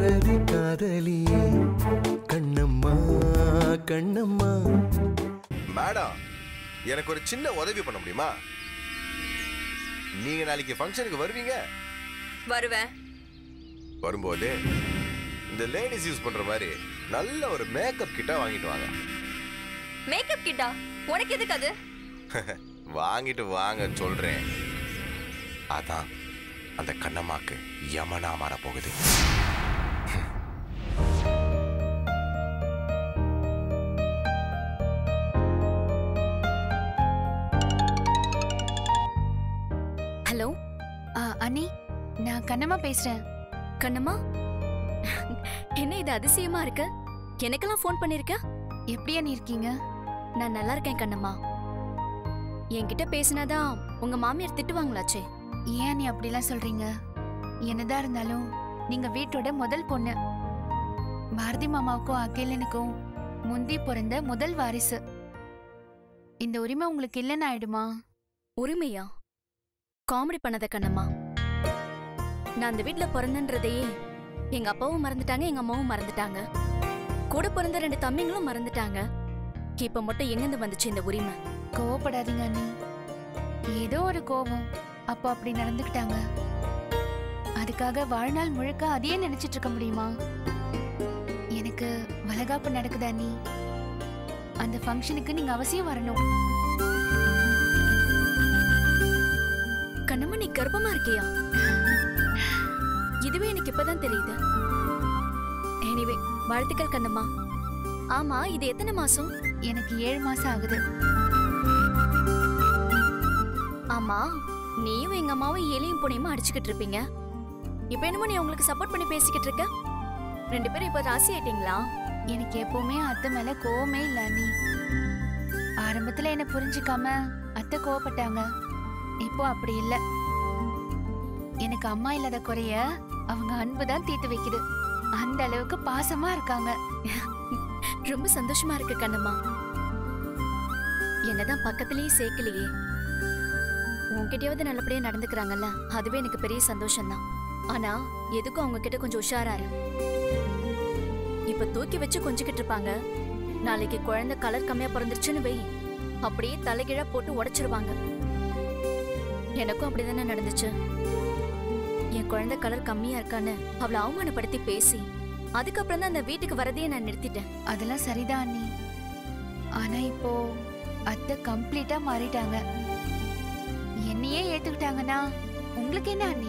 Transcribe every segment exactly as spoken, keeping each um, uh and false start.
பாரதி காதலியே கண்ணம்மா கண்ணம்மா. மேடம், எனக்கு ஒரு சின்ன உதவி பண்ண முடியுமா? நீங்க நாளைக்கு ஃபங்க்ஷனுக்கு வருவீங்க? வருவேன். வரும்போது இந்த லேடிஸ் யூஸ் பண்ற மாதிரி நல்ல ஒரு மேக்கப் கிட்ட வாங்கிட்டு வாங்க. மேக்கப் கிட்டா? உனக்கு எதுக்கு அது? வாங்கிட்டு வாங்க சொல்றேன். அதான் அந்த கண்ணம்மாக்கு யமனா மாற போகுது. ஹலோ அண்ணி, நான் கண்ணம்மா பேசுறேன். கண்ணம்மா, என்ன இது அதிசயமா இருக்கு? எனக்கெல்லாம் ஃபோன் பண்ணிருக்க? எப்படி அண்ணி இருக்கீங்க? நான் நல்லா இருக்கேன் கண்ணம்மா. என்கிட்ட பேசினாதான் உங்க மாமியார் திட்டுவாங்களாச்சே. ஏன் நீ அப்படிலாம் சொல்றீங்க? என்னதான் இருந்தாலும் நீங்க வீட்டோட முதல் பொண்ணு. பாரதி மாமாவுக்கும் அகிலனுக்கும் முந்தி பிறந்த முதல் வாரிசு. இந்த உரிமை உங்களுக்கு இல்லைன்னு ஆயிடுமா? உரிமையா? காமெடி பண்ணத கண்ணம்மா. நான் அந்த வீட்டுல பிறந்தன்றதையே எங்க அப்பாவும் மறந்துட்டாங்க, எங்க அம்மாவும் மறந்துட்டாங்க. கூட பிறந்த ரெண்டு தம்பிங்களும் மறந்துட்டாங்க. இப்ப மட்டும் எங்கிருந்து வந்துச்சு இந்த உரிமை? கோவப்படாதீங்க அண்ணி. ஏதோ ஒரு கோபம், அப்போ அப்படி நடந்துக்கிட்டாங்க. அதுக்காக வாழ்நாள் முழுக்க அதையே நினைச்சிட்டு இருக்க முடியுமா? எனக்கு வளகாப்பு நடக்குது அண்ணி. அந்த ஃபங்க்ஷனுக்கு நீங்க அவசியம் வரணும். கண்ணம்மா, நீ கர்ப்பமா இருக்கியா? இதுவே எனக்கு இப்பதான் தெரியுது. எனிவே, வாழ்த்துக்கள் கண்ணம்மா. ஆமா, இது எத்தனை மாசம்? எனக்கு ஏழு மாசம் ஆகுது. ஆமா, நீயும் எங்க அம்மாவும் எலியும் புனையுமா அடிச்சுக்கிட்டு இருப்பீங்க. இப்ப என்னமோ நீ உங்களுக்கு சப்போர்ட் பண்ணி பேசிக்கிட்டு இருக்க. ரெண்டு பேரும் இப்ப ராசி ஆயிட்டீங்களா? எனக்கு எப்பவுமே அத்தை மேல கோவமே இல்ல அண்ணி. ஆரம்பத்துல என்ன புரிஞ்சுக்காம அத்தை கோவப்பட்டாங்க. இப்போ அப்படி இல்ல. எனக்கு அம்மா இல்லாத குறைய அவங்க அன்புதான் தீர்த்து வைக்குது. அந்த அளவுக்கு பாசமா இருக்காங்க. ரொம்ப சந்தோஷமா இருக்கு கண்ணம்மா. என்னதான் பக்கத்திலேயே சேர்க்கலையே, உன்கிட்டயாவது நல்லபடியா நடந்துக்கிறாங்கல்ல, அதுவே எனக்கு பெரிய சந்தோஷம் தான். ஆனா எதுக்கும் அவங்க கிட்ட கொஞ்சம் உஷாராரு. இப்ப தூக்கி வச்சு கொஞ்சிக்கிட்டு இருப்பாங்க. நாளைக்கு குழந்தை கலர் கம்மியா பிறந்துருச்சுன்னு வை, அப்படியே தலைகீழா போட்டு உடைச்சிருவாங்க. எனக்கும் அப்படிதானே நடந்துச்சு. என் குழந்தை கலர் கம்மியா இருக்கான்னு அவளை அவமானப்படுத்தி பேசி அதுக்கப்புறம் தான் அந்த வீட்டுக்கு வரதையே நான் நிறுத்திட்டேன். அதெல்லாம் சரிதான் அண்ணி. ஆனா இப்போ அத்தை கம்ப்ளீட்டா மாறிட்டாங்க. என்னையே ஏத்துக்கிட்டாங்கன்னா உங்களுக்கு என்ன அண்ணி?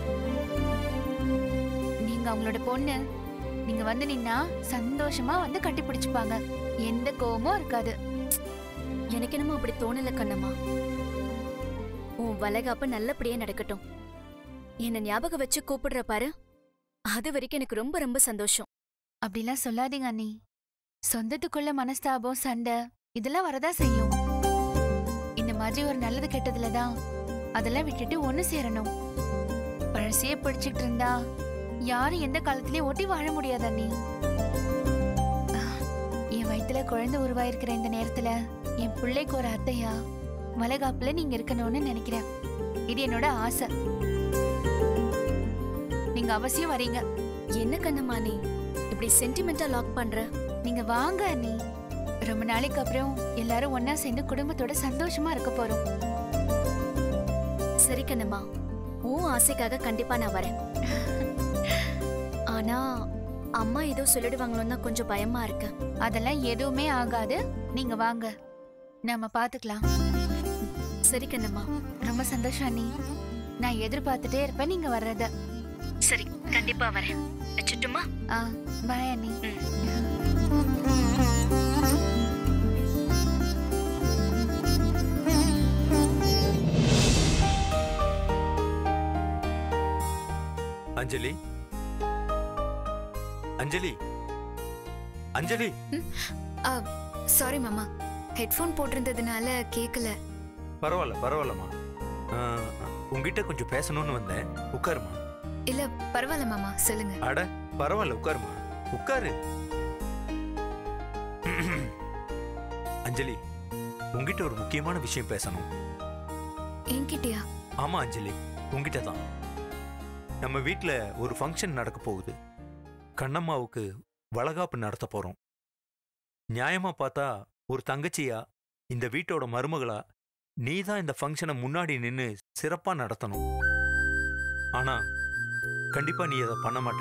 நீங்க அவங்களோட பொண்ணு. நீங்க வந்து நின்னா சந்தோஷமா வந்து கட்டி பிடிச்சுப்பாங்க. எந்த கோவமும் இருக்காது. எனக்கு என்னமோ அப்படி தோணல கண்ணம்மா. உன் வளகாப்பு நல்லபடியா நடக்கட்டும். என்ன ஞாபகம் வச்சு கூப்பிடுற பாரு, அது வரைக்கும் எனக்கு ரொம்ப ரொம்ப சந்தோஷம். அப்படிலாம் சொல்லாதீங்க அண்ணி. சொந்தத்துக்குள்ள மனஸ்தாபம், சண்டை இதெல்லாம் வரதா செய்யும். இந்த மாதிரி ஒரு நல்லது கெட்டதுலதான் அதெல்லாம் விட்டுட்டு ஒண்ணு சேரணும். பழசையே பிடிச்சிட்டு இருந்தா யாரும் எந்த காலத்திலயும் ஒட்டி வாழ முடியாது அண்ணி. என் வயித்துல குழந்தை உருவாயிருக்கிற இந்த நேரத்துல என் பிள்ளைக்கு ஒரு அத்தையா வளகாப்புல நீங்க இருக்கணும்னு நினைக்கிறேன். இது என்னோட ஆசை. நீங்க அவசியம் வரீங்க. என்ன கண்ணம்மா நீ இப்படி சென்டிமெண்டா லாக் பண்ற? நீங்க வாங்க அண்ணி. ரொம்ப நாளைக்கு அப்புறம் எல்லாரும் ஒன்னா சேர்ந்து குடும்பத்தோட சந்தோஷமா இருக்க போறோம். சரி கண்ணம்மா, உன் ஆசைக்காக கண்டிப்பா நான் வரேன். ஆனா அம்மா ஏதோ சொல்லிடுவாங்களோன்னு தான் கொஞ்சம் பயமா இருக்கு. அதெல்லாம் எதுவுமே ஆகாது. நீங்க வாங்க, நாம பாத்துக்கலாம். சரி கண்ணம்மா. ரொம்ப சந்தோஷம் அண்ணி. நான் எதிர்பார்த்துட்டே இருப்பேன் நீங்க வர்றத. சரி, கண்டிப்பா வரேன். வச்சுட்டுமா? ஆ, பாய் அண்ணி. அஞ்சலி, அஞ்சலி, அஞ்சலி. சாரி மாமா, ஹெட்ஃபோன் போட்டிருந்ததுனால கேட்கல. பரவாயில்ல பரவாயில்லம்மா. உங்ககிட்ட கொஞ்சம் பேசணும்னு வந்தேன். உட்காருமா. இல்ல பரவாயில்ல மாமா, சொல்லுங்க. அட பரவாயில்ல, உட்காருமா, உட்காரு. அஞ்சலி, உங்ககிட்ட ஒரு முக்கியமான விஷயம் பேசணும். என்கிட்டயா? ஆமா அஞ்சலி, உங்ககிட்ட தான். நம்ம வீட்டில் ஒரு ஃபங்க்ஷன் நடக்க போகுது. கண்ணம்மாவுக்கு வளகாப்பு நடத்த போறோம். நியாயமா பார்த்தா ஒரு தங்கச்சியா இந்த வீட்டோட மருமகளா நீ தான் இந்த ஃபங்க்ஷனை முன்னாடி நின்று சிறப்பா நடத்தணும். ஆனா கண்டிப்பா நீ அதை பண்ண மாட்ட.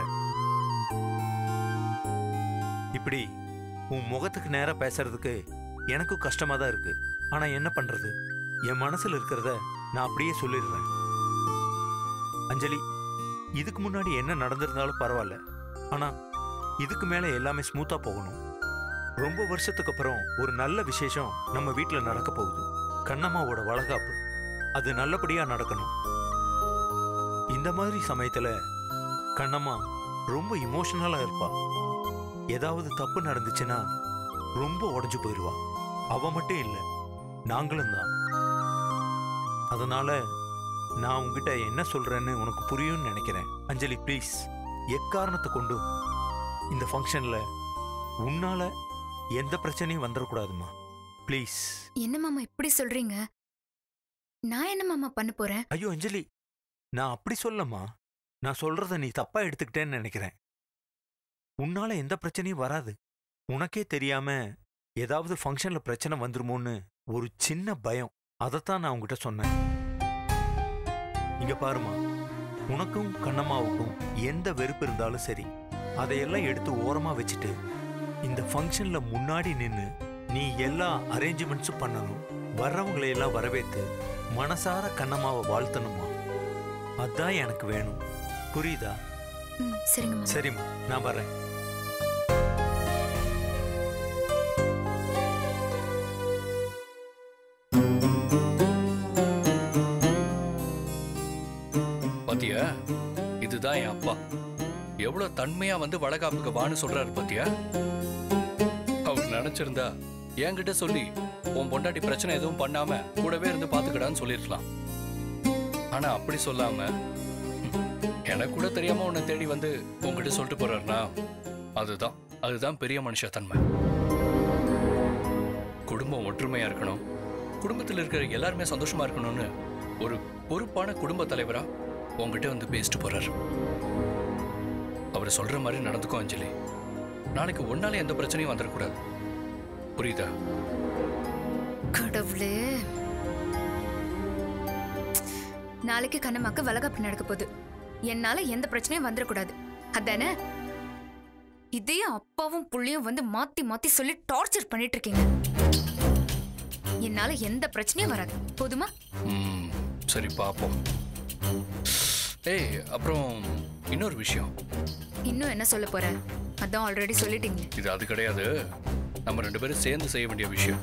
இப்படி உன் முகத்துக்கு நேரா பேசுறதுக்கு எனக்கும் கஷ்டமா தான் இருக்கு. ஆனா என்ன பண்றது, என் மனசுல இருக்கிறத நான் அப்படியே சொல்லிடுறேன். அஞ்சலி, இதுக்கு முன்னாடி என்ன நடந்திருந்தாலும் பரவாயில்ல, ஆனா இதுக்கு மேல எல்லாமே ஸ்மூத்தா போகணும். ரொம்ப வருஷத்துக்கு அப்புறம் ஒரு நல்ல விசேஷம் நம்ம வீட்டுல நடக்க போகுது. கண்ணம்மாவோட வளகாப்பு, அது நல்லபடியா நடக்கணும். இந்த மாதிரி சமயத்துல கண்ணம்மா ரொம்ப இமோஷனலா இருப்பா. ஏதாவது தப்பு நடந்துச்சுன்னா ரொம்ப உடைஞ்சு போயிடுவா. அவ மட்டும் இல்லை, நாங்களும் தான். அதனால நான் உங்ககிட்ட என்ன சொல்றேன்னு உனக்கு புரியும்னு நினைக்கிறேன். அஞ்சலி ப்ளீஸ், எக்காரணத்தை கொண்டு இந்த ஃபங்க்ஷன்ல உன்னால எந்த பிரச்சனையும் வந்துடக்கூடாதுமா, ப்ளீஸ். என்ன மாமா இப்படி சொல்றீங்க? நான் என்ன மாமா பண்ண போறேன்? ஐயோ அஞ்சலி, நான் அப்படி சொல்லம்மா. நான் சொல்றத நீ தப்பா எடுத்துக்கிட்டேன்னு நினைக்கிறேன். உன்னால எந்த பிரச்சனையும் வராது. உனக்கே தெரியாம ஏதாவது ஃபங்க்ஷன்ல பிரச்சனை வந்துருமோன்னு ஒரு சின்ன பயம். அதைத்தான் நான் உங்ககிட்ட சொன்னேன். இங்க பாருமா, உனக்கும் கண்ணம்மாவுக்கும் எந்த வெறுப்பு இருந்தாலும் சரி, அதையெல்லாம் எடுத்து ஓரமா வச்சுட்டு இந்த ஃபங்க்ஷன்ல முன்னாடி நின்று நீ எல்லா அரேஞ்ச்மெண்ட்ஸும் பண்ணணும். வர்றவங்களை எல்லாம் வரவேற்று மனசார கண்ணம்மாவை வாழ்த்தணுமா. அதான் எனக்கு வேணும். புரியுதா? ம், சரிங்க மாமா. சரிம்மா, நான் வரேன். பாத்தியா, இதுதான் என் அப்பா எவ்வளவு தன்மையா வந்து வளகாப்புக்கு வான்னு சொல்றாரு. பாத்தியா, அவர் நினைச்சிருந்தா என்கிட்ட சொல்லி உன் பொண்டாட்டி பிரச்சனை எதுவும் பண்ணாம கூடவே இருந்து பாத்துக்கடான்னு சொல்லிருக்கலாம். ஆனா அப்படி சொல்லாம எனக்கு கூட தெரியாம உன்னை தேடி வந்து உன்கிட்ட சொல்லிட்டு போறாருனா அதுதான் அதுதான் பெரிய மனுஷ தன்மை. குடும்பம் ஒற்றுமையா இருக்கணும், குடும்பத்தில் இருக்கிற எல்லாருமே சந்தோஷமா இருக்கணும்னு ஒரு பொறுப்பான குடும்ப தலைவரா உங்ககிட்ட வந்து பேசிட்டு போறாரு. அவர் சொல்ற மாதிரி நடந்துக்கோ அஞ்சலி. நாளைக்கு ஒன்னால எந்த பிரச்சனையும் வந்துடக்கூடாது. புரியுதா? கடவுளே, நாளைக்கு கண்ணம்மாக்கு வளகாப்பு நடக்க போகுது. என்னால எந்த பிரச்சனையும் வந்துடக்கூடாது, அதானே? இதையும் அப்பாவும் புள்ளையும் வந்து மாத்தி மாத்தி சொல்லி டார்ச்சர் பண்ணிட்டு இருக்கீங்க. என்னால எந்த பிரச்சனையும் வராது, போதுமா? ம், சரி பாப்போம். ஏய், அப்புறம் இன்னொரு விஷயம். இன்னும் என்ன சொல்ல போற? அதான் ஆல்ரெடி சொல்லிட்டீங்க. இது அது கிடையாது, நம்ம ரெண்டு பேரும் சேர்ந்து செய்ய வேண்டிய விஷயம்.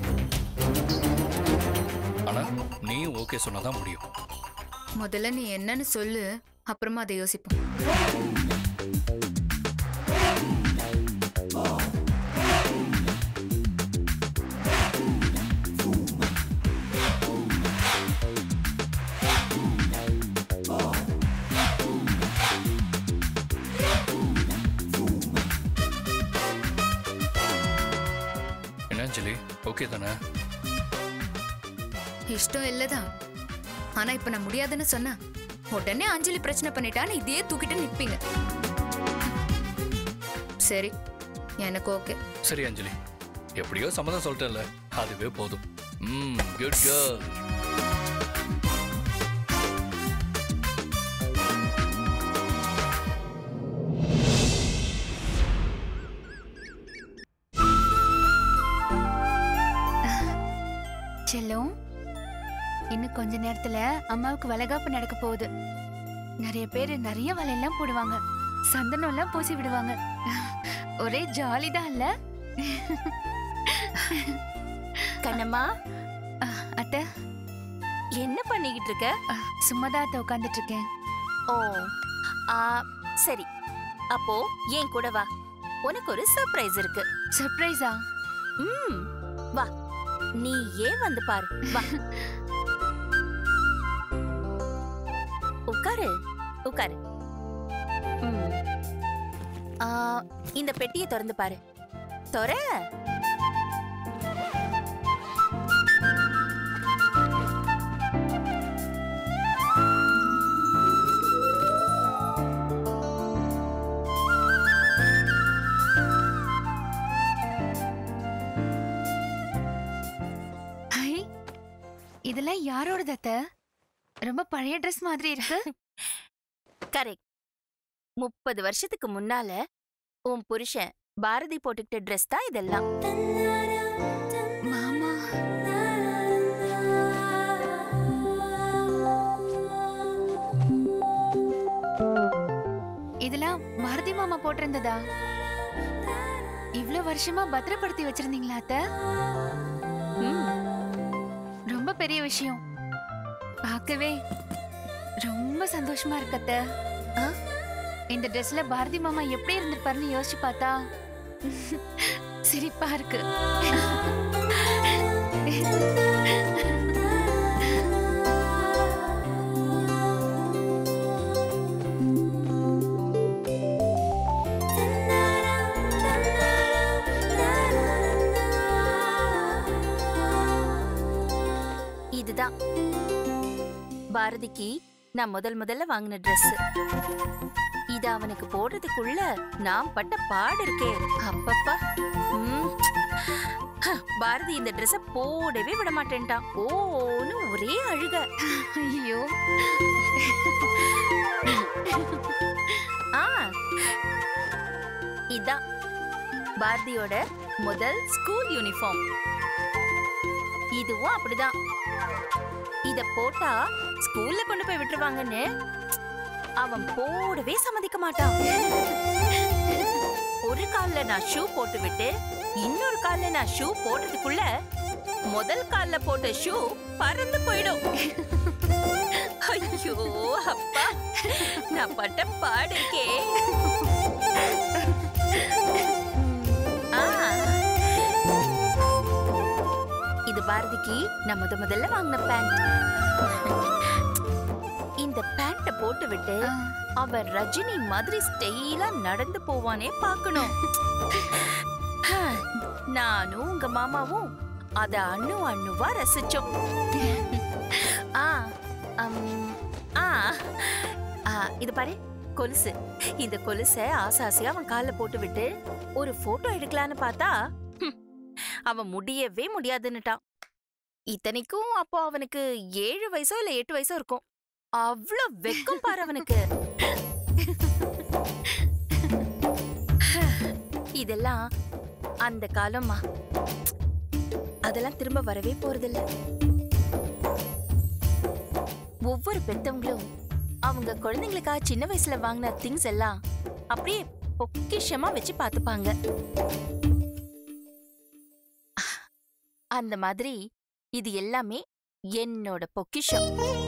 ஆனா நீ ஓகே சொன்னாதான் முடியும். முதல்ல நீ என்னன்னு சொல்லு, அப்புறமா அதை யோசிப்போம். என்ன அஞ்சலி, ஓகே தானே? இஷ்டம் இல்லதான், ஆனா இப்ப நான் முடியாதுன்னு சொன்னா உடனே அஞ்சலி பிரச்சனை பண்ணிட்டான்னு இதையே தூக்கிட்டு நிப்பீங்க. சரி, எனக்கு ஓகே. சரி அஞ்சலி, எப்படியோ சம்மதம் சொல்லிட்டேன்ல, அதுவே போதும். ம், குட் கேர்ள். செல்லம், இன்னும் கொஞ்ச நேரத்துல அம்மாவுக்கு வளகாப்பு நடக்க போகுது. நிறைய பேர் நிறைய வலையெல்லாம் போடுவாங்க, சந்தனம் எல்லாம் பூசி விடுவாங்க. ஒரே ஜாலிதான் இல்ல? கண்ணம்மா, அத்த, என்ன பண்ணிக்கிட்டு இருக்க? சும்மாதான் அத்த உட்காந்துட்டு இருக்கேன். ஓ, ஆ, சரி. அப்போ ஏன் கூட வா, உனக்கு ஒரு சர்ப்ரைஸ் இருக்கு. சர்ப்ரைஸா? ம், வா, நீ ஏன் வந்து பாரு. வா, உட்காரு உட்காரு. ம். ஆ, இந்த பெட்டியை திறந்து பாரு. தொற. யாரோடது அத்தை? ரொம்ப பழைய ட்ரெஸ் மாதிரி இருக்கு. கரெக்ட். முப்பது வருஷத்துக்கு முன்னால உன் புருஷன் பாரதி போட்டுக்கிட்ட ட்ரெஸ் தான் இதெல்லாம். மாமா இதெல்லாம் பாரதி மாமா போட்டிருந்ததா? இவ்ளோ வருஷமா பத்திரப்படுத்தி வச்சிருந்தீங்களா அத்தை? ரொம்ப பெரிய விஷயம். பார்க்கவே ரொம்ப சந்தோஷமா இருக்கு அத்தை. இந்த ட்ரெஸ்ல பாரதி மாமா எப்படி இருந்திருப்பாருன்னு யோசிச்சு பார்த்தா சிரிப்பா இருக்கு. இதுதான் பாரதிக்கு நான் முதல் முதல்ல வாங்கின ட்ரெஸ். இது அவனுக்கு போடுறதுக்குள்ள நான் பட்ட பாடு இருக்கே அப்பப்பா. ம். ஹ, பாரதி இந்த ட்ரெஸ்ஸ போடவே விட மாட்டேன்ட்டான். ஓன்னு ஒரே அழுக. ஐயோ. ஆ இதான் பாரதியோட முதல் ஸ்கூல் யூனிஃபார்ம். இதுவும் அப்படிதான். இத போட்டா ஸ்கூல்ல கொண்டு போய் விட்டுருவாங்கன்னு அவன் போடவே சம்மதிக்க மாட்டான். ஒரு கால்ல நான் ஷூ போட்டு விட்டு இன்னொரு கால்ல நான் ஷூ போடுறதுக்குள்ள முதல் கால்ல போட்ட ஷூ பறந்து போயிடும். ஐயோ அப்பா, நான் பட்ட பாடு இருக்கே. இது பாரதிக்கு நான் முத முதல்ல வாங்கின பேண்ட். இந்த பேண்ட போட்டு விட்டு அவன் ரஜினி மாதிரி ஸ்டைலா நடந்து போவானே பார்க்கணும். நானும் உங்க மாமாவும் அத அண்ணு அண்ணுவா ரசிச்சோம். ஆ ஆ இது பாரு கொலுசு. இந்த கொலுச ஆசை ஆசையா அவன் கால்ல போட்டு விட்டு ஒரு போட்டோ எடுக்கலான்னு பார்த்தா அவன் முடியவே முடியாதுன்னுட்டான். இத்தனைக்கும் அப்போ அவனுக்கு ஏழு வயசோ இல்ல எட்டு வயசோ இருக்கும். அவ்வளோ வெக்கம் பாரு அவனுக்கு. இதெல்லாம் அந்த காலமா, அதெல்லாம் திரும்ப வரவே போறதில்ல. ஒவ்வொரு பெத்தவங்களும் அவங்க குழந்தைங்களுக்காக சின்ன வயசுல வாங்கின திங்ஸ் எல்லாம் அப்படியே பொக்கிஷமா வச்சு பார்த்துப்பாங்க. அந்த மாதிரி இது எல்லாமே என்னோட பொக்கிஷம்.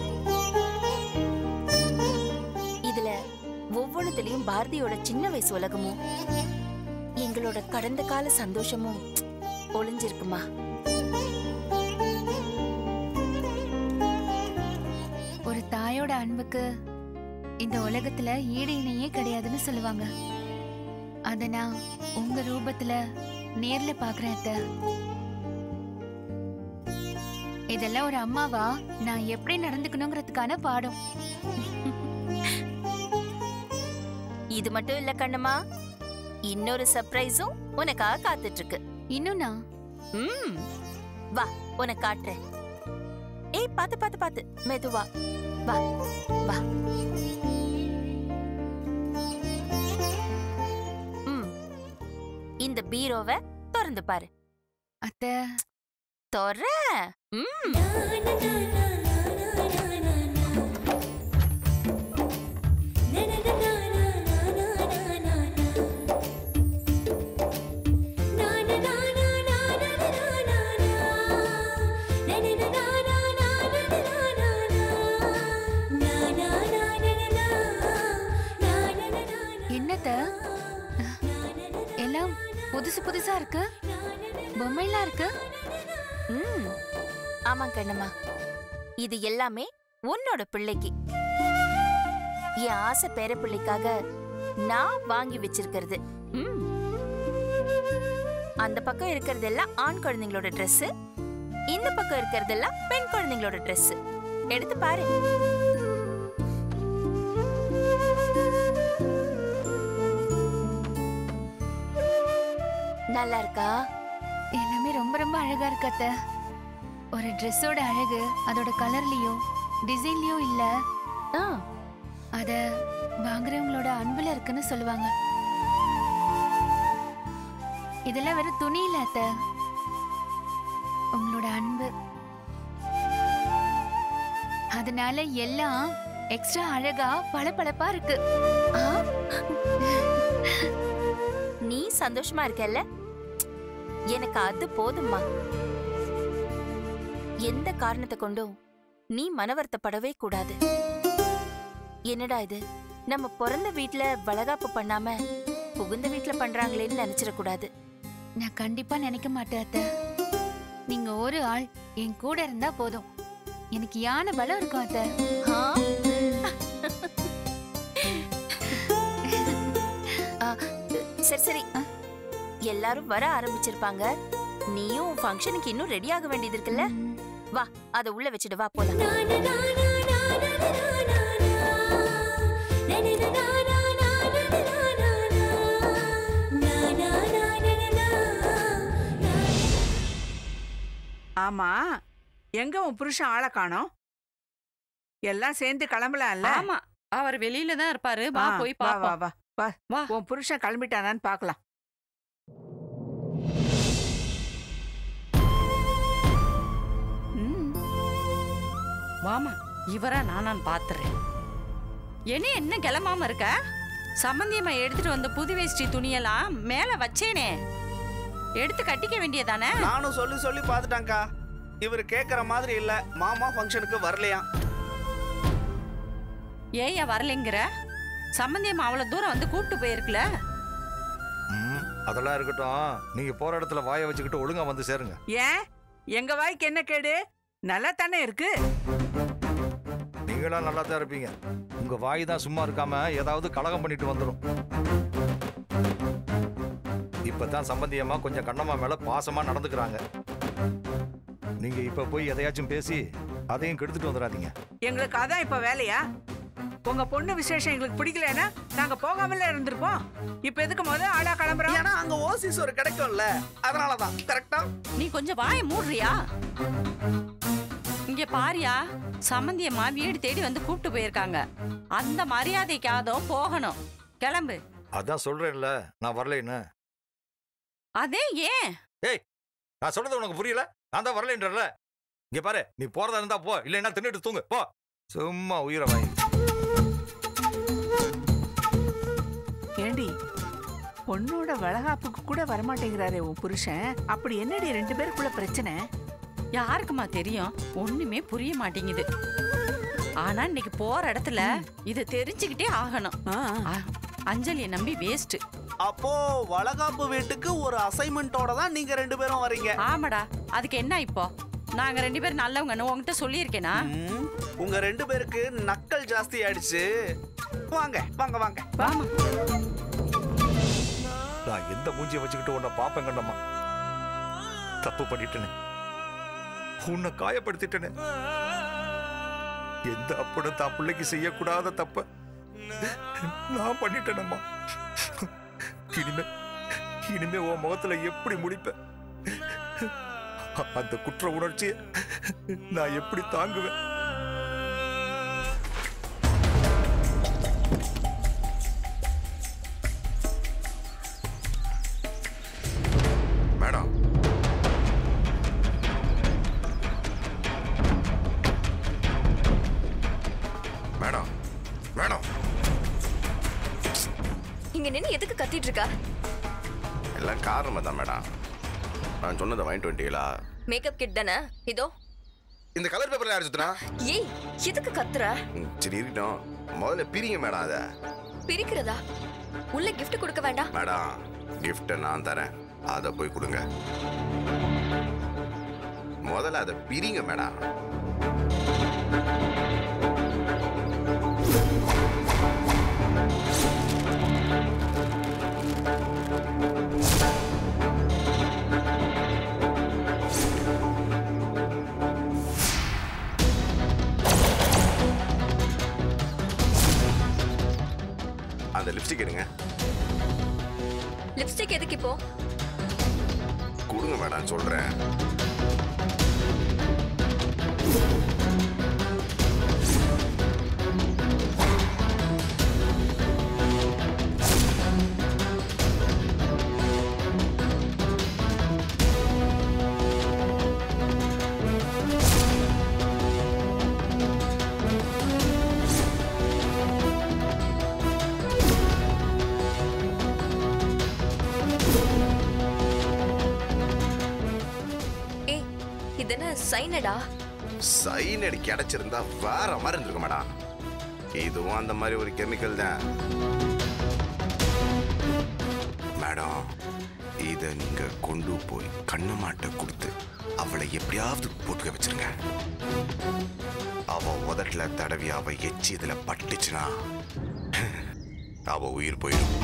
இதுல ஒவ்வொன்றுலயும் பாரதியோட சின்ன வயசு உலகமும் எங்களோட கடந்த கால சந்தோஷமும் ஒளிஞ்சிருக்குமா. ஒரு தாயோட அன்புக்கு இந்த உலகத்துல ஈடு இணையே கிடையாதுன்னு சொல்லுவாங்க. அத நான் உங்க ரூபத்துல நேர்ல பாக்குறேன் அத்தை. இதெல்லாம் ஒரு அம்மாவா நான் எப்படி நடந்துக்கணுங்கிறதுக்கான பாடம். இது மட்டும் இல்ல கண்ணம்மா, இன்னொரு சர்ப்ரைஸும் உனக்காக காத்துட்டு இருக்கு. இன்னும்னா? ம், வா உனக்கு காட்டுறேன். ஏய் பாத்து பாத்து பாத்து மெதுவா வா வா. ம், இந்த பீரோவை திறந்து பாரு. அத்தை தொற. ம், என்னத்த எல்லாம் புதுசு புதுசா இருக்கு, பொம்மைலாம் இருக்கு. ம், ஆமா கண்ணம்மா, இது எல்லாமே உன்னோட பிள்ளைக்கு, என் ஆசை பேர பிள்ளைக்காக நான் வாங்கி வச்சிருக்கிறது. ம், அந்த பக்கம் இருக்கிறதெல்லாம் ஆண் குழந்தைங்களோட Dress, இந்த பக்கம் இருக்கிறதெல்லாம் பெண் குழந்தைங்களோட Dress. எடுத்து பாரு. நல்லா இருக்கா? எல்லாமே ரொம்ப ரொம்ப அழகா இருக்கு அத்தை. ஒரு ட்ரெஸ்ஸோட அழகு அதோட கலர்லயோ டிசைன்லயோ இல்ல, ஆ, அத வாங்குறவங்களோட அன்புல இருக்குன்னு சொல்லுவாங்க. இதெல்லாம் வெறும் துணி இல்ல அத்தை, உங்களோட அன்பு. அதனால எல்லாம் எக்ஸ்ட்ரா அழகா பளபளப்பா இருக்கு. ஆ. நீ சந்தோஷமா இருக்கல்ல, எனக்கு அது போதும்மா. எந்த காரணத்தை கொண்டும் நீ மனவருத்தப்படவே கூடாது. என்னடா இது, நம்ம பிறந்த வீட்ல வளகாப்பு பண்ணாம புகுந்த வீட்ல பண்றாங்களேன்னு நினைச்சிடக்கூடாது. நான் கண்டிப்பா நினைக்க மாட்டேன் அத்தை. நீங்க ஒரு ஆள் என் கூட இருந்தா போதும், எனக்கு யானை பலம் இருக்கும் அத்தை. ஆ? ஆ, சரி சரி, எல்லாரும் வர ஆரம்பிச்சிருப்பாங்க. நீயும் ஃபங்க்ஷனுக்கு இன்னும் ரெடி ஆக வேண்டியது இருக்குல்ல. வா, அத உள்ள வச்சுட்டு வா போலாம். ஆமா, எங்க உன் புருஷன் ஆளை காணோம்? எல்லாம் சேர்ந்து கிளம்பலாம்ல? ஆமா, அவர் வெளியில தான் இருப்பாரு. வா ஆ, போய் வா வா பாப்போம். வா வா வா. உன் புருஷன் கிளம்பிட்டானான்னு பார்க்கலாம். ம், வாமா, இவரா நானான்னு பாத்துறேன். என்ன என்ன கிளம்பாம இருக்க? சம்பந்தியம்மா எடுத்துட்டு வந்த புது வேஷ்டி துணியெல்லாம் மேல வச்சேனே, எடுத்து கட்டிக்க வேண்டியதானே? நானும் சொல்லி சொல்லி பார்த்துட்டாங்கக்கா. இவர் கேட்குற மாதிரி இல்ல, மாமா ஃபங்க்ஷனுக்கு வரலையாம். ஏயா வரலைங்கிற? சம்பந்தியம்மா அவ்வளவு தூரம் வந்து கூப்பிட்டு போயிருக்கல. ம், அதெல்லாம் இருக்கட்டும். நீங்க போற இடத்துல வாயை வச்சுக்கிட்டு ஒழுங்கா வந்து சேருங்க. ஏன் எங்க வாய்க்கு என்ன கேடு? நல்லா தானே இருக்கு. நீங்களா நல்லா தான் இருப்பீங்க. உங்க வாய் தான் சும்மா இருக்காம ஏதாவது கலகம் பண்ணிட்டு வந்துடும். இப்பதான் சம்பந்தியம்மா கொஞ்சம் கண்ணம்மா மேல பாசமா நடந்துக்கிறாங்க. நீங்க இப்ப போய் எதையாச்சும் பேசி அதையும் கெடுத்துட்டு வந்துடாதீங்க. எங்களுக்கு அதான் இப்ப வேலையா? உங்க பொண்ணு விசேஷம் எங்களுக்கு பிடிக்கலன்னா நாங்க போகாமல இருந்திருப்போம். இப்ப எதுக்கு முதல்ல ஆளா கிளம்புறோம்? ஏன்னா அங்க ஓசிஸ் ஒரு கிடைக்கும்ல, அதனாலதான். கரெக்டா? நீ கொஞ்சம் வாயை மூடுறியா? இங்க பாரியா, சம்பந்தியம்மா வீடு தேடி வந்து கூப்பிட்டு போயிருக்காங்க. அந்த மரியாதைக்காதோ போகணும். கிளம்பு. அதான் சொல்றேன்ல, நான் வரலைன்னு. அதே ஏன்? ஏய், நான் சொல்றது உனக்கு புரியல? நான் தான் வரலைன்றல. இங்க பாரு, நீ போறதா இருந்தா போ, இல்லைன்னா தின்னுட்டு தூங்கு போ. சும்மா உயிரை வாங்கி. ஏண்டி, பொண்ணோட வளகாப்புக்கு கூட வரமாட்டேங்கிறாரே உன் புருஷன். அப்படி என்னடி ரெண்டு பேருக்குள்ள பிரச்சனை? யாருக்குமா தெரியும்? ஒண்ணுமே புரிய மாட்டேங்குது. ஆனா இன்னைக்கு போற இடத்துல இது தெரிஞ்சுக்கிட்டே ஆகணும். ஆ, அஞ்சலியை நம்பி வேஸ்ட். அப்போ வளகாப்பு வீட்டுக்கு ஒரு அசைன்மெண்டோட தான் நீங்க ரெண்டு பேரும் வரீங்க. ஆமாடா, அதுக்கு என்ன இப்போ? நாங்க ரெண்டு பேரும் நல்லவங்கன்னு உங்ககிட்ட சொல்லியிருக்கேனா? ம், உங்க ரெண்டு பேருக்கு நக்கல் ஜாஸ்தி ஆயிடுச்சு. வாங்க வாங்க வாங்க. வாமா. நான் எந்த மூஞ்சியை வச்சுக்கிட்டு உன்னை பாப்பேன் கண்டம்மா. தப்பு பண்ணிட்டேனே, உன்னை காயப்படுத்திட்டேனே. எந்த அப்பனும் தான் பிள்ளைக்கு செய்யக்கூடாத தப்ப நான் பண்ணிட்டேனம்மா. இனிமே இனிமே உன் முகத்துல எப்படி முடிப்பேன்? அந்த குற்ற உணர்ச்சியை நான் எப்படி தாங்குவேன்? மேடம், மேடம், மேடம், இங்க நின்னு எதுக்கு கத்திட்டு இருக்கா? எல்லாம் காரணமா தான் மேடம். நான் சொன்னதை வாங்கிட்டு வந்துட்டீங்களா? மேக்கப் கிட் தானே? இதோ. இந்த கலர் பேப்பர்ல யார் சுத்துனா? ஏய், எதுக்கு கத்துற? ம், சரி இருக்கட்டும். முதல்ல பிரிங்க மேடம். அத பிரிக்கிறதா? உள்ள gift கொடுக்க வேண்டாம்? மேடம், கிஃப்ட் நான் தரேன், அதை போய் கொடுங்க. முதல்ல அதை பிரிங்க மேடம். அந்த லிப்ஸ்டிக் எடுங்க. லிப்ஸ்டிக் எதுக்கு இப்போ? கொடுங்க மேடம், சொல்றேன். சைனடா சைனடு கிடைச்சிருந்தா வேற மாதிரி இருந்திருக்க மாடா. இதுவும் அந்த மாதிரி ஒரு கெமிக்கல் தான் மேடம். இத நீங்க கொண்டு போய் கண்ணம்மாட்ட கொடுத்து அவளை எப்படியாவது போட்டுக்க வச்சிருங்க. அவ உதட்டுல தடவி அவ எச்சி இதுல பட்டுச்சுன்னா அவ உயிர் போயிடும்.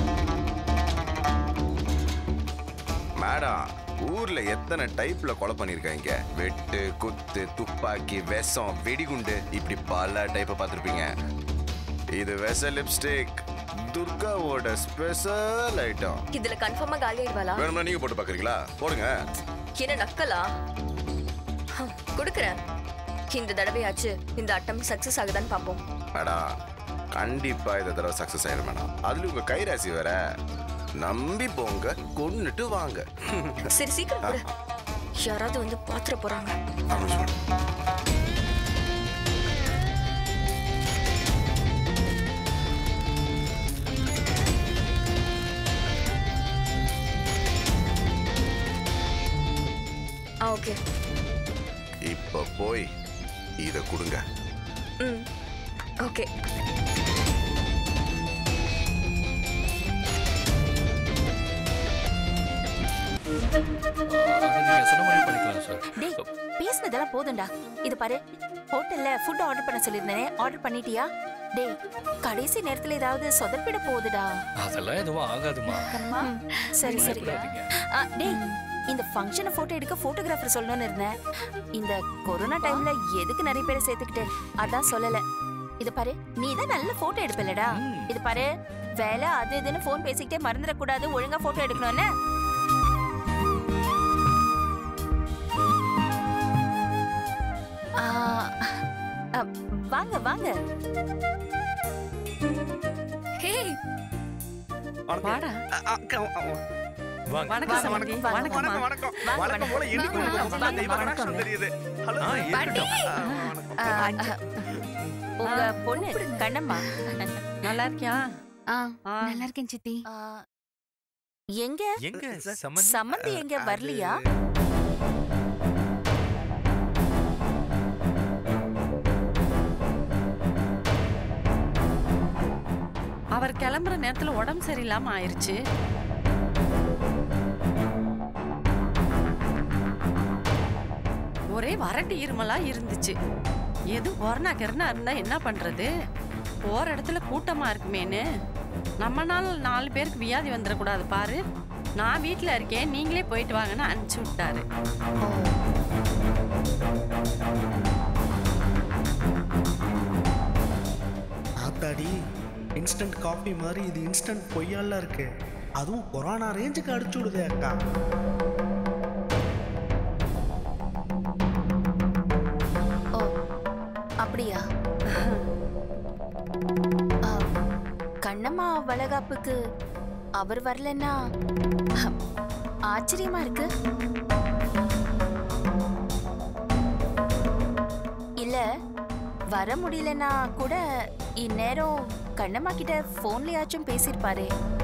மேடம், ஊர்ல எத்தனை டைப்ல கொலை பண்ணிருக்காங்க. வெட்டு, குத்து, துப்பாக்கி, விஷம், வெடிகுண்டு, இப்படி பல டைப்பை பார்த்துருப்பீங்க. இது விஷ லிப்ஸ்டிக், துர்காவோட ஸ்பெஷல் ஐட்டம். இதுல கன்ஃபார்மா காலி ஆயிடுவாளா? வேணும்னா நீங்க போட்டு பாக்குறீங்களா? போடுங்க. என்ன நக்கலா? கொடுக்குறேன். இந்த தடவையாச்சு இந்த அட்டம் சக்சஸ் ஆகுதான்னு பாப்போம். மேடம், கண்டிப்பா இந்த தடவை சக்சஸ் ஆயிடும் மேடம். அதுல உங்க கைராசி வேற. நம்பி போங்க, கொன்னுட்டு வாங்க. சரி சீக்கிரம் கொடு. யாராவது வந்து பாத்துற போறாங்க. ஓகே, இப்ப போய் இத கொடுங்க. ம் ஓகே. பேசினதெல்லாம் போதும்டா. இது பாரு, ஹோட்டல்ல ஃபுட் ஆர்டர் பண்ண சொல்லியிருந்தேனே, ஆர்டர் பண்ணிட்டியா? டேய், கடைசி நேரத்துல ஏதாவது சொதப்பிட போகுதுடா. அதெல்லாம் எதுவும் ஆகாதுமா. சரி சரி. டேய், இந்த ஃபங்க்ஷனை போட்டோ எடுக்க போட்டோகிராஃபர் சொல்லணும்னு இருந்தேன். இந்த கொரோனா டைம்ல எதுக்கு நிறைய பேரை சேர்த்துக்கிட்டு, அதான் சொல்லல. இது பாரு, நீ தான் நல்ல போட்டோ எடுப்பலடா. இது பாரு, வேலை அது இதுன்னு போன் பேசிக்கிட்டே மறந்துடக்கூடாது. ஒழுங்கா போட்டோ எடுக்கணும்னு. வாங்க வாங்க. ஹே வாடா. வணக்கம் சமந்தி. வணக்கம் வணக்கம் வணக்கம். போல இன்னைக்கு தெய்வ கணேசன் தெரியுது. ஹலோ பாட்டி. உங்க பொண்ணு கண்ணம்மா நல்லா இருக்கியா? நல்லா இருக்கேன் சித்தி. எங்க எங்க சம்மந்தி எங்க வரலையா? அவர் கிளம்புற நேரத்துல உடம்பு சரியில்லாம ஆயிருச்சு. ஒரே வறட்டு இருமலா இருந்துச்சு. எது கொரோனா கெரோனா இருந்தா என்ன பண்றது? போற இடத்துல கூட்டமா இருக்குமேன்னு நம்மனால நாலு பேருக்கு வியாதி வந்துடக்கூடாது பாரு. நான் வீட்டுல இருக்கேன், நீங்களே போயிட்டு வாங்கன்னு அனுப்பிச்சு விட்டாரு. ஆத்தாடி, இன்ஸ்டன்ட் காஃபி மாதிரி இது இன்ஸ்டன்ட் பொய்யால இருக்கு. அதுவும் கொரோனா ரேஞ்சுக்கு அடிச்சு விடுதே அக்கா. ஓ அப்படியா? கண்ணம்மா வளகாப்புக்கு அவர் வரலன்னா ஆச்சரியமா இருக்கு. இல்ல வர முடியலன்னா கூட இந்நேரம் கண்ணம்மா கிட்ட போன்லயாச்சும் பேசிருப்பாரே.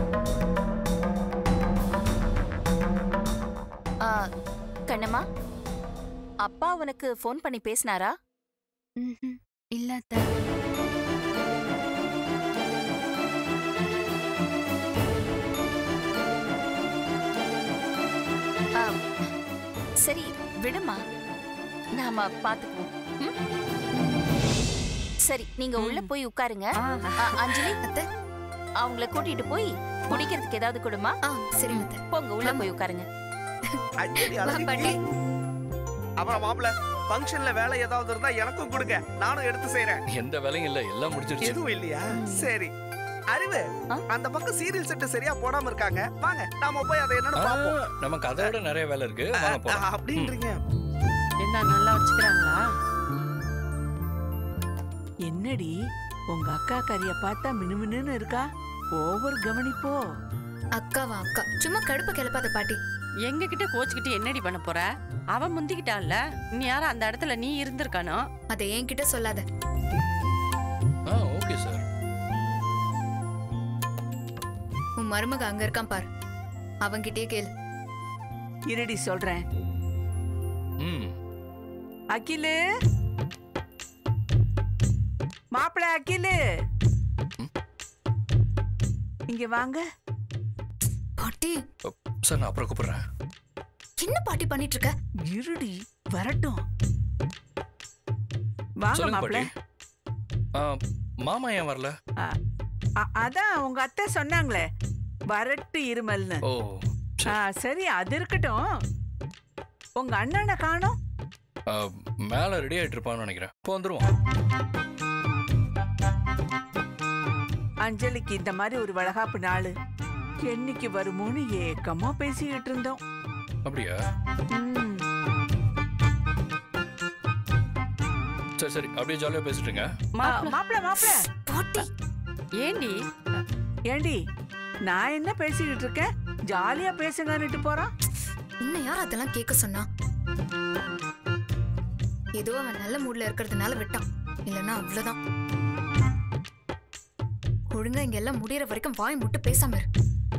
கண்ணம்மா, அப்பா உனக்கு போன் பண்ணி பேசினாரா? இல்ல. சரி விடுமா, நாம பாத்துக்குவோம். சரி, நீங்க உள்ள போய் உட்காருங்க. அஞ்சலி, அவங்கள கூட்டிட்டு போய் குடிக்கிறதுக்கு ஏதாவது கொடுமா. சரி போங்க, உள்ள போய் உட்காருங்க. அப்புறம் மாப்பிள்ள, ஃபங்க்ஷன்ல வேலை ஏதாவது இருந்தா எனக்கும் கொடுங்க, நானும் எடுத்து செய்யறேன். எந்த வேலையும் இல்ல, எல்லாம் முடிஞ்சிருச்சு. எதுவும் இல்லையா? சரி. அறிவு, அந்த பக்கம் சீரியல் செட் சரியா போடாம இருக்காங்க. வாங்க நாம போய் அதை என்னன்னு பாப்போம். நமக்கு அதை விட நிறைய வேலை இருக்கு. வாங்க போலாம். அப்படின்றீங்க? என்ன நல்லா வச்சுக்கிறாங்களா? என்னடி உங்க அக்கா கறிய பார்த்தா மினுமினுன்னு இருக்கா? ஓவர் கவனிப்போ. அக்காவா அக்கா, சும்மா கடுப்பு கிளப்பாத பாட்டி. எங்க கிட்ட கோச்சுக்கிட்டு என்னடி பண்ண போற? அவன் முந்திக்கிட்டான்ல, நீ யாரும் அந்த இடத்துல நீ இருந்திருக்கானோ? அதை என்கிட்ட சொல்லாத. Okay sir. உன் மருமக அங்க இருக்கான் பார், அவன்கிட்டயே கேளு. இருடி சொல்றேன். அகிலு, மாப்பிள்ள அகிலு, இங்க வாங்க. பாட்டி சார், நான் அப்புறம் கூப்பிடுறேன். என்ன பாட்டி பண்ணிட்டு இருக்க? இருடி வரட்டும். வாங்க மாப்பிள்ள. மாமா ஏன் வரல? அதான் உங்க அத்தை சொன்னாங்களே வரட்டு இருமல்னு. ஓ சரி, அது இருக்கட்டும். உங்க அண்ணனை காணோம். மேல ரெடி ஆயிட்டு இருப்பான்னு நினைக்கிறேன். இப்போ வந்துருவோம். அஞ்சலிக்கு இந்த மாதிரி ஒரு வளகாப்பு நாள் என்னைக்கு வருமோன்னு ஏக்கமா பேசிக்கிட்டு இருந்தோம். அப்படியா? சரி சரி, அப்படியே ஜாலியா பேசிட்டுங்க. மாப்பிள்ள மாப்பிள்ள பாட்டி. ஏண்டி ஏண்டி நான் என்ன பேசிக்கிட்டு இருக்கேன்? ஜாலியா பேசுங்கன்னுட்டு போறான். இன்னும் யார் அதெல்லாம் கேட்க சொன்னா? ஏதோ அவன் நல்ல மூட்ல இருக்கிறதுனால விட்டான், இல்லன்னா அவ்வளவுதான். ஒழுங்கா இங்க எல்லாம் முடியற வரைக்கும் வாய் முட்டு பேசாம இரு.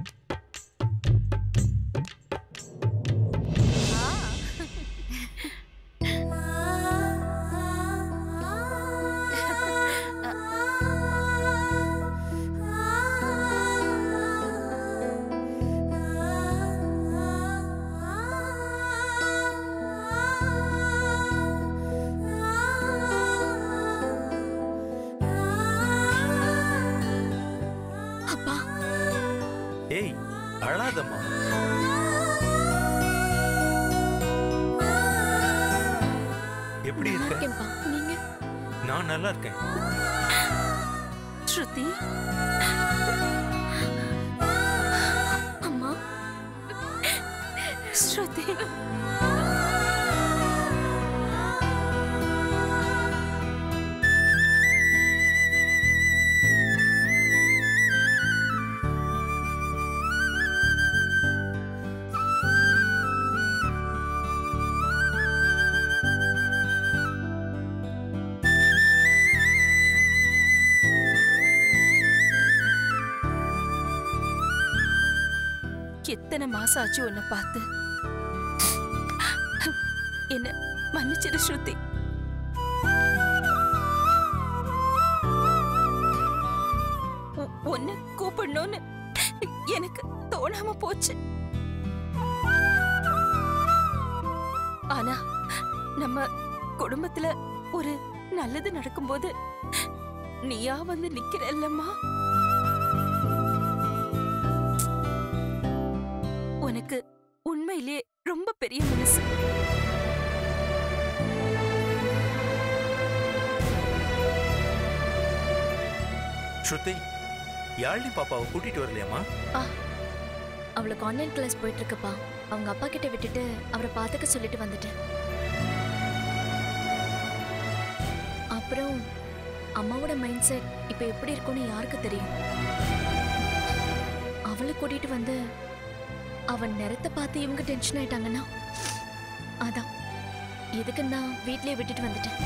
ஏய், அழாதம்மா. எப்படி இருக்க? நீங்க? நான் நல்லா இருக்கேன். ஸ்ருதி, அம்மா, ஸ்ருதி. எத்தனை மாசம் ஆச்சு உன்னை பார்த்து. என்ன மன்னிச்சிரு ஸ்ருதி. உன்னை கூப்பிடணும்னு எனக்கு தோணாம போச்சு. ஆனா நம்ம குடும்பத்துல ஒரு நல்லது நடக்கும்போது நீயா வந்து நிக்கிறல்லம்மா. உனக்கு உண்மையிலேயே ரொம்ப பெரிய மனசு. ஸ்ருதி, யாழினி பாப்பாவை கூட்டிட்டு வரலையாமா? அவளுக்கு ஆன்லைன் கிளாஸ் போயிட்டு இருக்குப்பா. அவங்க அப்பா கிட்ட விட்டுட்டு அவரை பார்த்துக்க சொல்லிட்டு வந்துட்டேன். அப்புறம் அம்மாவோட மைண்ட் செட் இப்ப எப்படி இருக்கும்னு யாருக்கு தெரியும்? அவளை கூட்டிட்டு வந்து அவன் நிறத்தை பார்த்து இவங்க டென்ஷன் ஆயிட்டாங்கன்னா அதான் எதுக்கு நான் வீட்லயே விட்டுட்டு வந்துட்டேன்.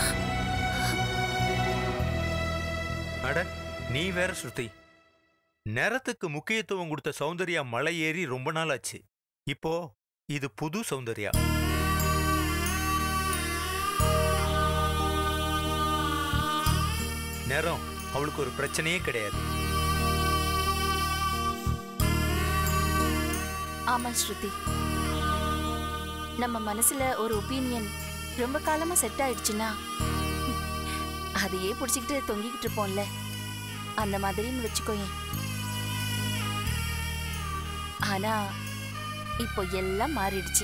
அட நீ வேற ஸ்ருதி. நிறத்துக்கு முக்கியத்துவம் கொடுத்த சௌந்தர்யா மலை ஏறி ரொம்ப நாள் ஆச்சு. இப்போ இது புது சௌந்தர்யா. நிறம் அவளுக்கு ஒரு பிரச்சனையே கிடையாது. ஆமா ஸ்ருதி, நம்ம மனசுல ஒரு ஒப்பீனியன் ரொம்ப காலமா செட் ஆயிடுச்சுன்னா அதையே பிடிச்சிக்கிட்டு தொங்கிக்கிட்டு இருப்போம்ல, அந்த மாதிரின்னு வச்சுக்கோயேன். ஆனா இப்போ எல்லாம் மாறிடுச்சு.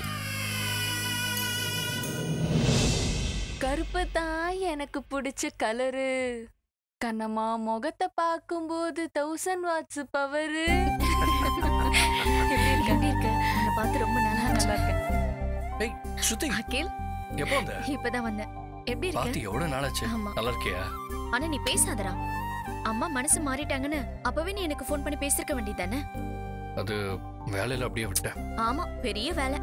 கருப்பு தான் எனக்கு பிடிச்ச கலரு, கண்ணம்மா முகத்தை பார்க்கும்போது தௌசண்ட் வாட்ஸ் பவரு. எப்படி இருக்க? எப்படி இருக்க? உன்னை பார்த்து ரொம்ப நல்லா நல்லா இருக்கேன். ஏய் ஸ்ருதி, அகில் எப்போ வந்த? இப்பதான் வந்தேன். எப்படி இருக்க? பாத்தி எவ்வளவு நாளாச்சு? ஆமா. நல்லா இருக்கியா? ஆனா நீ பேசாதடா. அம்மா மனசு மாறிட்டாங்கன்னு அப்பவே நீ எனக்கு ஃபோன் பண்ணி பேசிருக்க வேண்டியதானே? அது வேலையில அப்படியே விட்டேன். ஆமா, பெரிய வேலை.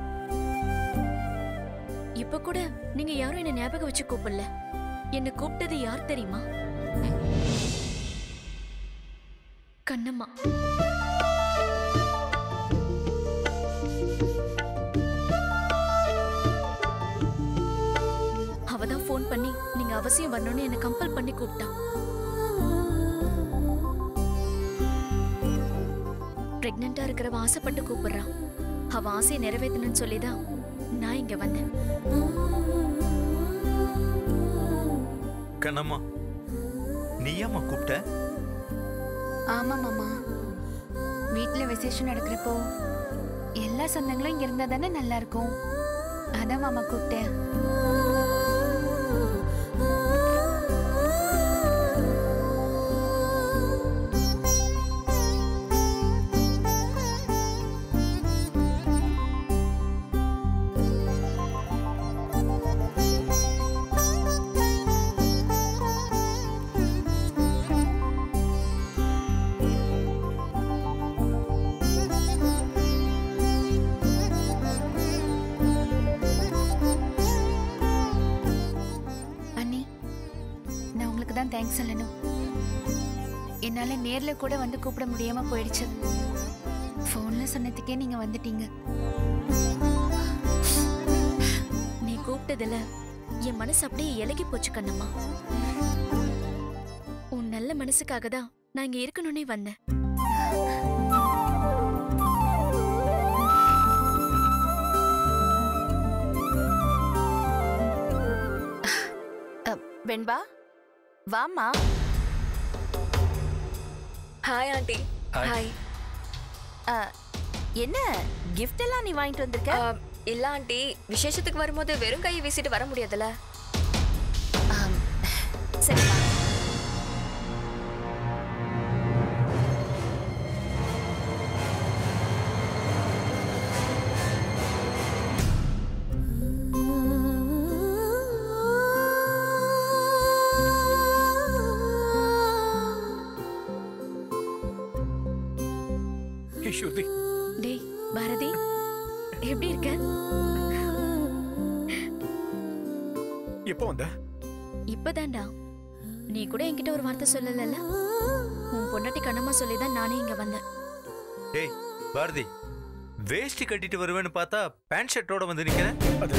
இப்ப கூட நீங்க யாரும் என்ன ஞாபகம் வச்சு கூப்பிடல. என்ன கூப்பிட்டது யார் தெரியுமா? கண்ணம்மா. அவதான் ஃபோன் பண்ணி நீங்க அவசியம் வரணும்னு என்ன கம்பல் பண்ணி கூப்பிட்டா. பிரெக்னண்டா இருக்கிறவ ஆசைப்பட்டு கூப்பிடுறான். அவ ஆசையை நிறைவேற்றணும்னு சொல்லிதான் நான் இங்க வந்தேன். கண்ணம்மா, நீ ஏம்மா கூப்பிட்ட? ஆமா மாமா, வீட்டுல விசேஷம் நடக்கிறப்போ எல்லா சொந்தங்களும் இங்க இருந்தா தானே நல்லா இருக்கும். அதான் மாமா கூப்பிட்டேன். தேங்க்ஸ் சொல்லணும். என்னால நேர்ல கூட வந்து கூப்பிட முடியாம போயிடுச்சு. போன்ல சொன்னதுக்கே நீங்க வந்துட்டீங்க. நீ கூப்பிட்டதுல என் மனசு அப்படியே இலகி போச்சு கண்ணம்மா. உன் நல்ல மனசுக்காக தான் நான் இங்க இருக்கணும்னே வந்தேன். வெண்பா, வாமா. Hi aunty. ஹாய். என்ன கிஃப்ட் எல்லாம் நீ வாங்கிட்டு வந்திருக்க? இல்ல ஆண்டி, விசேஷத்துக்கு வரும்போது வெறும் கையை வீசிட்டு வர முடியாதுல்ல. சரிப்பா. டேய் பாரதி, எப்படி இருக்க? எப்போ வந்த? இப்பதான்டா. நீ கூட என்கிட்ட ஒரு வார்த்தை சொல்லலல்ல. உன் பொண்டாட்டி கண்ணம்மா சொல்லிதான் நானே இங்க வந்தேன். டேய் பாரதி, வேஷ்டி கட்டிட்டு வருவேன்னு பார்த்தா பேண்ட் ஷர்ட்டோட வந்து நிக்கிறேன். அது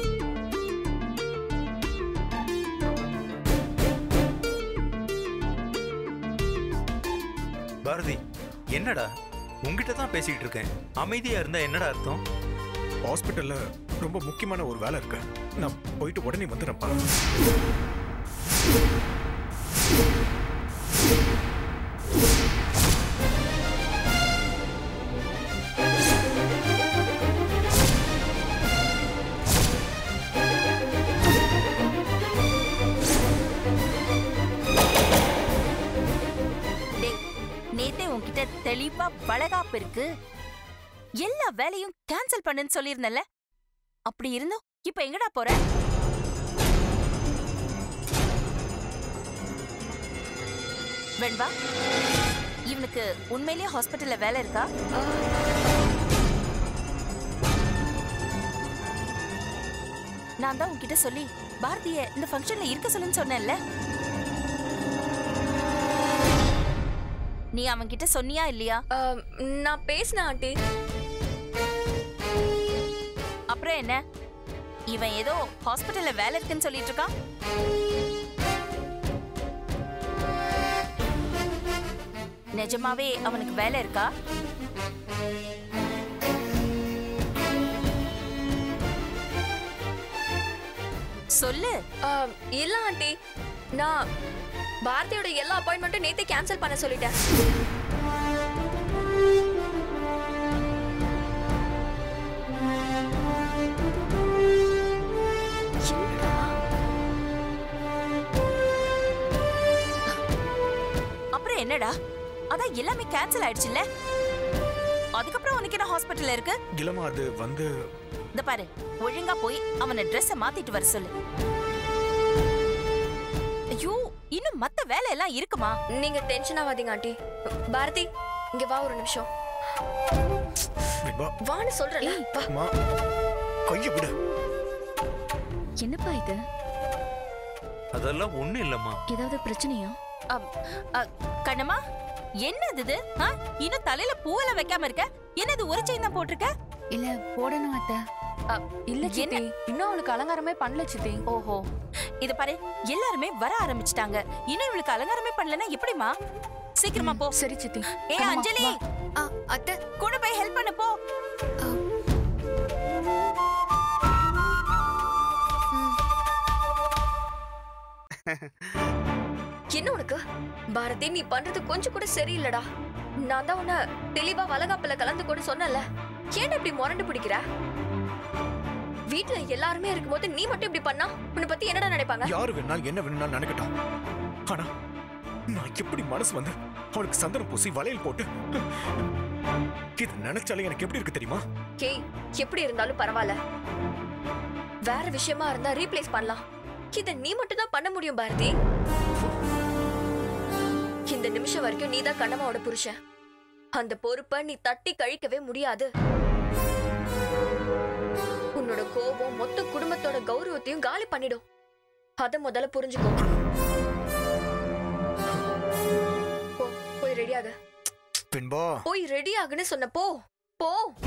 பாரதி, என்னடா உங்ககிட்ட தான் பேசிக்கிட்டு இருக்கேன். அமைதியா இருந்தா என்னடா அர்த்தம்? ஹாஸ்பிட்டல்ல ரொம்ப முக்கியமான ஒரு வேலை இருக்கு. நான் போயிட்டு உடனே வந்துடுறேன்ப்பா. தெளிவா வளகாப்பு இருக்கு, எல்லா வேலையும் கேன்சல் பண்ணுன்னு சொல்லியிருந்தல. அப்படி இருந்தும் இப்ப எங்கடா போற? வெண்பா, இவனுக்கு உண்மையிலேயே ஹாஸ்பிட்டல்ல வேலை இருக்கா? நான் தான் உன்கிட்ட சொல்லி பாரதிய இந்த ஃபங்க்ஷன்ல இருக்க சொல்லுன்னு சொன்னேன்ல. நீ அவன் கிட்ட சொன்னியா இல்லையா? நான் பேசினேன் ஆண்டி. அப்புறம் என்ன, இவன் ஏதோ ஹாஸ்பிட்டல்ல வேலை இருக்குன்னு சொல்லிட்டு இருக்கான். நிஜமாவே அவனுக்கு வேலை இருக்கா? சொல்லு. இல்ல ஆண்டி, நான் பாரதியோட எல்லா அப்பாயின்மெண்ட்டும் நேத்தே கேன்சல் பண்ண சொல்லிட்டேன். அப்புறம் என்னடா, அதான் எல்லாமே கேன்சல் ஆயிடுச்சுல்ல. அதுக்கப்புறம் உனக்கு என்ன ஹாஸ்பிட்டல்ல இருக்கு? இல்லம்மா, அது வந்து இந்த பாரு, ஒழுங்கா போய் அவனை ட்ரெஸ்ஸை மாத்திட்டு வர சொல்லு. ஐயோ இன்னும் மத்த வேலை எல்லாம் இருக்குமா? நீங்க டென்ஷன் ஆகாதீங்க ஆண்டி. பாரதி இங்க வா ஒரு நிமிஷம். வான்னு சொல்றேன். அம்மா கைய விடு. என்னப்பா இது? அதெல்லாம் ஒண்ணு இல்லம்மா. ஏதாவது பிரச்சனையா? கண்ணம்மா என்னது இது? ஆ, இன்னும் தலையில பூவெல்லாம் வைக்காம இருக்க? என்னது ஒரு செயின் தான் போட்டிருக்க? இல்ல போடணும் அத்தை. இல்ல சித்தி, இன்னும் அவளுக்கு அலங்காரமே பண்ணல சித்தி. ஓஹோ, இத பாரு, எல்லாருமே வர ஆரம்பிச்சிட்டாங்க. இன்னும் இவளுக்கு அலங்காரமே பண்ணலன்னா எப்படிமா? சீக்கிரமா போ. சரி சித்தி. ஏ அஞ்சலி, அத்தை கூட போய் ஹெல்ப் பண்ணு போ. என்ன உனக்கு? பாரதி நீ பண்றது கொஞ்சம் கூட சரியில்லடா. நான் தான் உன்ன தெளிவா வளகாப்புல கலந்து கூட சொன்னல. ஏன் இப்படி முரண்டு பிடிக்கிற? வீட்டுல எல்லாருமே இருக்கும்போது நீ மட்டும் இப்படி பண்ணா உன்னை பத்தி என்னடா நினைப்பாங்க? யாரு வேணா என்ன வேணும்னா நினைக்கட்டும். ஆனா நான் எப்படி மனசு வந்து அவனுக்கு சந்தனம் பூசி வளையல் போட்டு இது நினைச்சாலே எனக்கு எப்படி இருக்கு தெரியுமா? கேய், எப்படி இருந்தாலும் பரவாயில்ல. வேற விஷயமா இருந்தா ரீப்ளேஸ் பண்ணலாம். இத நீ மட்டும் தான் பண்ண முடியும் பாரதி. இந்த நிமிஷம் வரைக்கும் நீதான் கண்ணம்மாவோட புருஷன். அந்த பொறுப்பை நீ தட்டி கழிக்கவே முடியாது. உன்னோட கோபம் மொத்த குடும்பத்தோட கௌரவத்தையும் காலி பண்ணிடும். அத முதல்ல புரிஞ்சுக்கோ. போய் ரெடியாக. பின்பா போய் ரெடி ஆகுன்னு சொன்ன போ போ.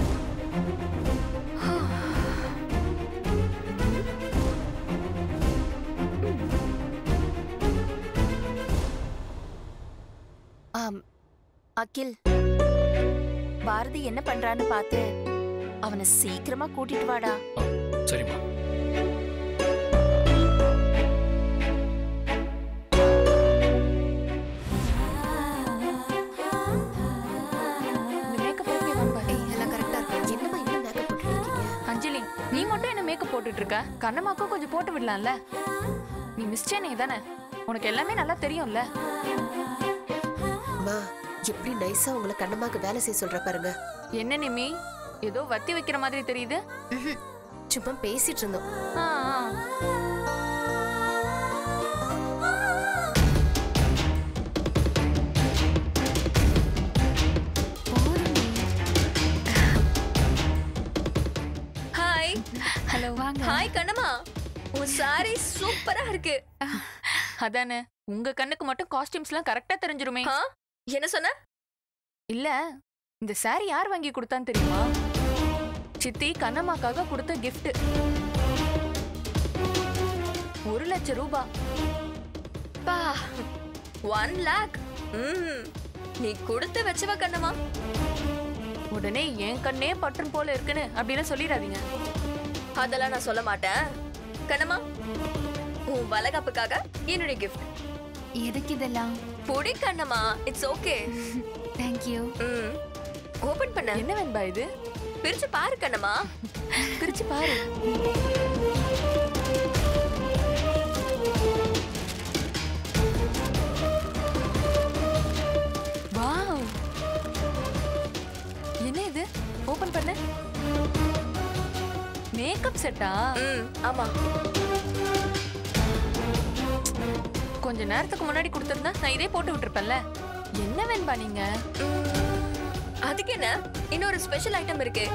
ஆம் அகில், பாரதி என்ன பண்றான்னு பார்த்து அவனை சீக்கிரமா கூட்டிட்டு வாடா. சரிம்மா. அஞ்சலி, நீ மட்டும் என்ன மேக்கப் போட்டுட்டு இருக்க? கண்ணம்மாக்கும் கொஞ்சம் போட்டு விடலாம்ல? நீ மிஸ்டேனே தானே, உனக்கு எல்லாமே நல்லா தெரியும்ல. அம்மா எப்படி நைஸா உங்களை கண்ணம்மாக்கு வேலை செய்ய சொல்ற பாருங்க. என்ன நிமி, ஏதோ வத்தி வைக்கிற மாதிரி தெரியுது. சும்மா பேசிட்டு இருந்தோம். ஆ, ஆ. ஹாய். ஹலோ, வாங்க. ஹாய் கண்ணம்மா, உன் சாரி சூப்பரா இருக்கு. அதானே, உங்க கண்ணுக்கு மட்டும் காஸ்டியூம்ஸ்லாம் கரெக்டா தெரிஞ்சிருமே. என்ன சொன்ன? இல்ல, இந்த சாரி யார் வாங்கி கொடுத்தான்னு தெரியுமா? சித்தி கண்ணம்மாக்காக கொடுத்த கிஃப்ட். ஒரு லட்சம் ரூபாய். பா, ஒன் லேக். நீ கொடுத்து வச்சவ கண்ணம்மா. உடனே என் கண்ணே பற்றும் போல இருக்குன்னு அப்படின்னு சொல்லிடாதீங்க. அதெல்லாம் நான் சொல்ல மாட்டேன் கண்ணம்மா. உன் வளகாப்புக்காக என்னுடைய கிஃப்ட். எதுக்கு இதெல்லாம்? பொடி Kannamma, it's okay. Thank you. Open பண்ண. என்ன வேண்பா இது? பிரிச்சு பாரு கண்ணம்மா. பிரிச்சு பாரு. வாவ், என்ன இது? ஓபன் பண்ணு. மேக்கப் செட்டா? ஆமா. கொஞ்ச நேரத்துக்கு முன்னாடி கொடுத்திருந்தா நான் இதே போட்டு விட்டுருப்பேன்ல. என்ன வேண்பா நீங்க? அதுக்கு என்ன, இன்னொரு ஸ்பெஷல் ஐட்டம் இருக்கு.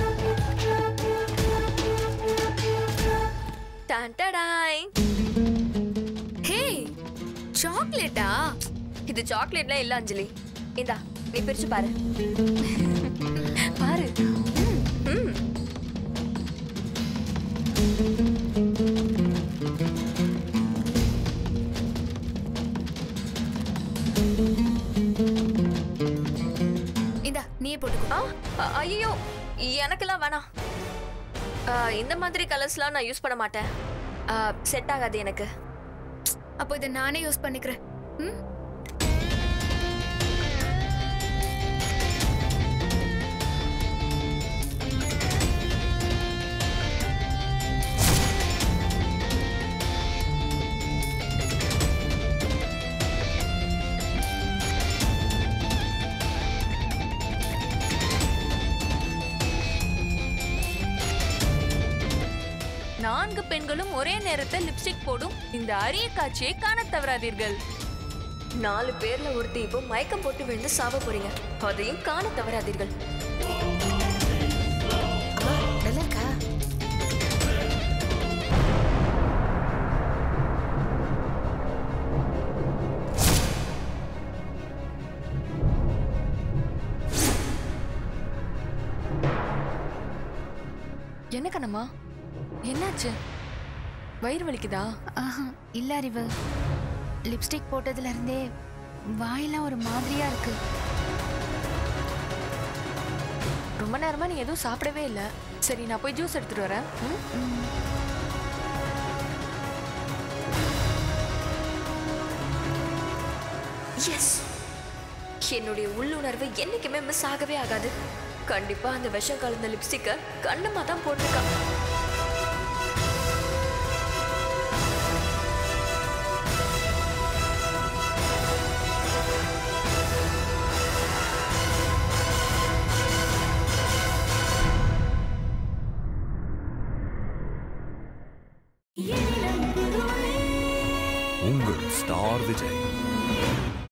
டான்டடாய். ஹே, சாக்லேட்டா? இது சாக்லேட்லாம் இல்ல அஞ்சலி. இந்தா, நீ பிரிச்சு பாரு. பாரு. ம். இந்தா, நீயே போட்டுக்கோ. ஐயோ, எனக்கெல்லாம் வேணாம். இந்த மாதிரி கலர்ஸ்லாம் நான் யூஸ் பண்ண மாட்டேன். செட் ஆகாது எனக்கு. அப்போ இதை நானே யூஸ் பண்ணிக்கிறேன். ம். நான் நான்கு பெண்களும் ஒரே நேரத்தில் லிப்ஸ்டிக் போடும் இந்த அரிய காட்சியை காண தவறாதீர்கள். நாலு பேர்ல ஒருத்தி இப்போ மயக்கம் போட்டு விழுந்து சாவ போறீங்க, அதையும் காண தவறாதீர்கள். நல்லா இருக்கா? என்ன கண்ணம்மா, என்னாச்சு? வயிறு வலிக்குதா? ஆஹா இல்ல அறிவு, லிப்ஸ்டிக் போட்டதுல இருந்தே வாயெல்லாம் ஒரு மாதிரியா இருக்கு. ரொம்ப நேரமா நீ எதுவும் சாப்பிடவே இல்ல. சரி, நான் போய் ஜூஸ் எடுத்துட்டு வரேன். எஸ், என்னுடைய உள்ளுணர்வு என்னைக்குமே மிஸ் ஆகவே ஆகாது. கண்டிப்பா அந்த விஷம் கலந்த லிப்ஸ்டிக்க கண்ணம்மா தான் போட்டிருக்கா. உங்கள் ஸ்டார் விஜய்.